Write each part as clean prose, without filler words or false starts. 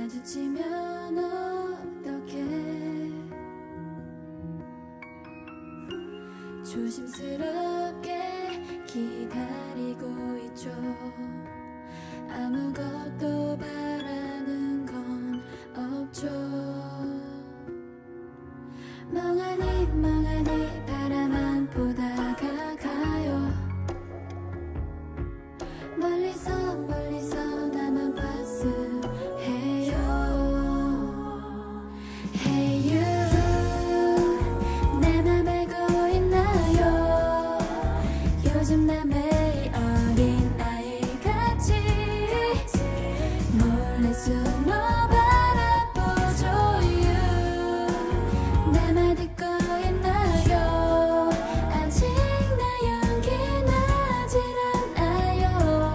마주치면 어떡해. 조심스럽게 기다리고 있죠. 아무것도 바라는 건 없죠. 멍하니 멍하니 바라만 보다가 가요. 멀리서 멀리서 나만 봤으해요. Hey you, 내 맘 알고 있나요? 요즘 나 매일 어린아이같이 몰래 숨어 바라보죠. You, 내 말 듣고 있나요? 아직 나 연기 나질 않아요.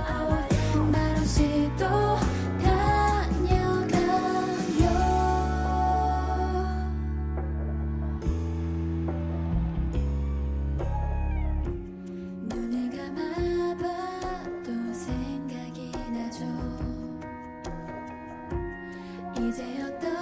말없이 또 다녀가요. 눈을 감아봐도 생각이 나죠. 이제 어떤